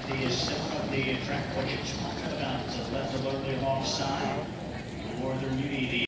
the center of the track, which is about left a little bit alongside. Northern Uni,